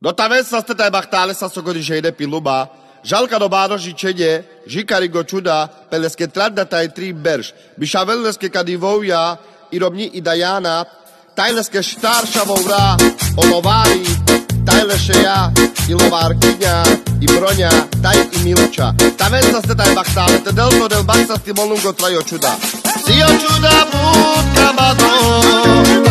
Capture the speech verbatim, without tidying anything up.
Do tavessa steta e bachtale sa sogodicede piluba, žalka do bádoži čede, žikarigo čuda, peleske tradda taj tri berš, bišaveleske kadivouja, i robni i dajana, tajleske štarša voura, olovari, tajleše ja, i lovarkinja, i bronja, taj i milča. Tavessa steta e bachtale, te delto del baksa sti molungo trajo čuda. Sio čuda put kabado,